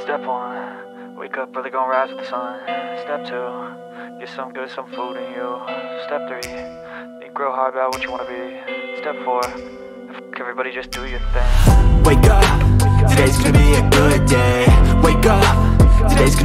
Step 1, wake up early, gonna rise with the sun. Step 2, get some good, some food in you. Step 3, think real hard about what you wanna be. Step 4, fuck everybody, just do your thing. Wake up, today's gonna be a good day. Wake up, today's gonna